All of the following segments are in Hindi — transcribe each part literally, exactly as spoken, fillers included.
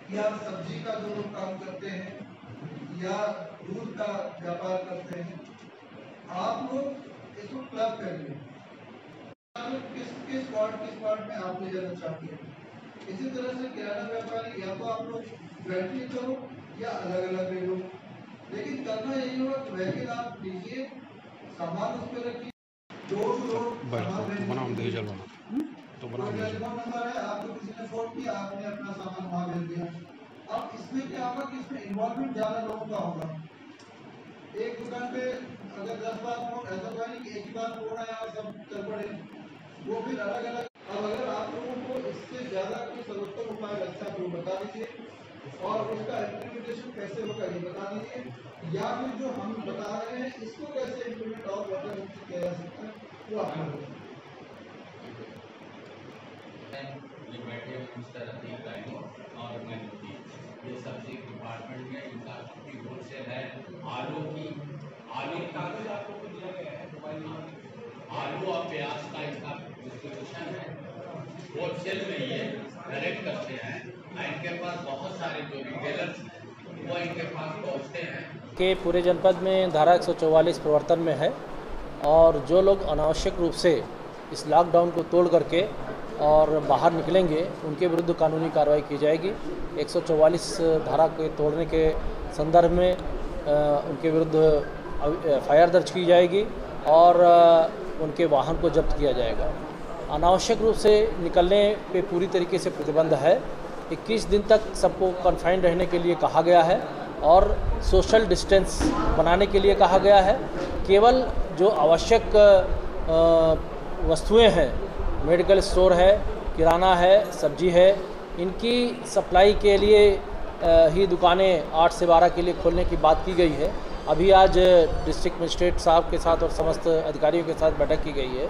या सब्जी का जो लोग काम करते हैं या दूध का व्यापार करते हैं, आप लोग इसको क्लब करिए। किस किस वार्ड किस वार्ड में आप ले जाना चाहते हैं। इसी तरह से किराना व्यापारी या तो आप लोग बैटरी करो या अलग अलग ले लो, लेकिन करना यही होगा कि व्हीकल आप लीजिए, सामान उस पर रखिए, डोर टू डोर सामान भेज तो बना टेलीफोन नंबर है, आपको किसी ने फोन किया, आपने अपना सामान वहाँ भेज दिया। अब इसमें क्या होगा कि इसमें इन्वॉल्वमेंट ज़्यादा लोगों का होगा। एक दुकान पे अगर दस बार फोन, ऐसा तो नहीं कि एक ही बार फोन आया और सब चल पड़े, वो फिर अलग अलग। अब अगर आप लोगों को इससे ज़्यादा कोई सर्वोत्तम उपाय लगता है तो बता दीजिए और उसका इम्प्लीमेंटेशन कैसे होगा ये बता दीजिए, या फिर जो हम बता रहे हैं इसको कैसे इम्प्लीमेंट और बेटर किया जा सकता है वो आप लोग ये बैठे मिस्टर अतीक राइनो और मैं ये सब्जी डिपार्टमेंट में इनका काफ़ी होलसेल है। आलू की आलू कागज आपको को दिया गया है मोबाइल नंबर, आलू और प्याज का इसका डिस्ट्रीब्यूशन है। होलसेल में ये डायरेक्ट करते हैं। इनके पास बहुत सारे जो रिटेलर्स वो इनके पास पहुँचते हैं के पूरे जनपद में धारा एक सौ चौवालीस प्रवर्तन में है और जो लोग अनावश्यक रूप से इस लॉकडाउन को तोड़ करके और बाहर निकलेंगे उनके विरुद्ध कानूनी कार्रवाई की जाएगी। एक सौ चौवालीस धारा के तोड़ने के संदर्भ में उनके विरुद्ध एफ आई आर दर्ज की जाएगी और उनके वाहन को जब्त किया जाएगा। अनावश्यक रूप से निकलने पे पूरी तरीके से प्रतिबंध है। इक्कीस दिन तक सबको कन्फाइंड रहने के लिए कहा गया है और सोशल डिस्टेंस बनाने के लिए कहा गया है। केवल जो आवश्यक वस्तुएं हैं, मेडिकल स्टोर है, किराना है, सब्जी है, इनकी सप्लाई के लिए ही दुकानें आठ से बारह के लिए खोलने की बात की गई है। अभी आज डिस्ट्रिक्ट मजिस्ट्रेट साहब के साथ और समस्त अधिकारियों के साथ बैठक की गई है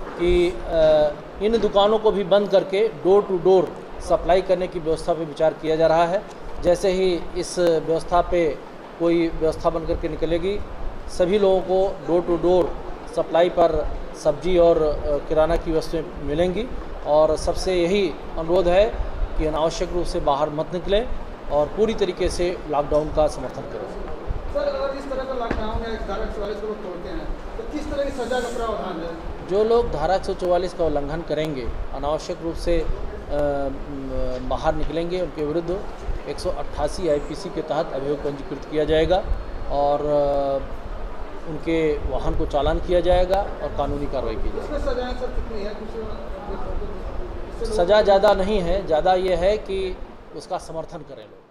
कि इन दुकानों को भी बंद करके डोर टू डोर सप्लाई करने की व्यवस्था पर विचार किया जा रहा है। जैसे ही इस व्यवस्था पे कोई व्यवस्था बन करके निकलेगी, सभी लोगों को डोर टू डोर सप्लाई पर सब्जी और किराना की वस्तुएं मिलेंगी और सबसे यही अनुरोध है कि अनावश्यक रूप से बाहर मत निकलें और पूरी तरीके से लॉकडाउन का समर्थन करें। सर, अगर इस तरह का लॉकडाउन है, धारा एक सौ चौवालीस को तोड़ते हैं तो किस तरह की सजा का प्रावधान है? जो लोग धारा एक सौ चौवालीस का उल्लंघन करेंगे, अनावश्यक रूप से बाहर निकलेंगे, उनके विरुद्ध एक सौ अट्ठासी आई पी सी के तहत अभियोग पंजीकृत किया जाएगा और उनके वाहन को चालान किया जाएगा और कानूनी कार्रवाई की जाएगी। सजाएं सर कितनी है? कुछ सज़ा ज़्यादा नहीं है, ज़्यादा ये है कि उसका समर्थन करें लोग।